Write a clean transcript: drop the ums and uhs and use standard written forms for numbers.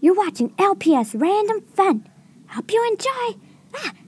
You're watching LPS Random Fun. Hope you enjoy.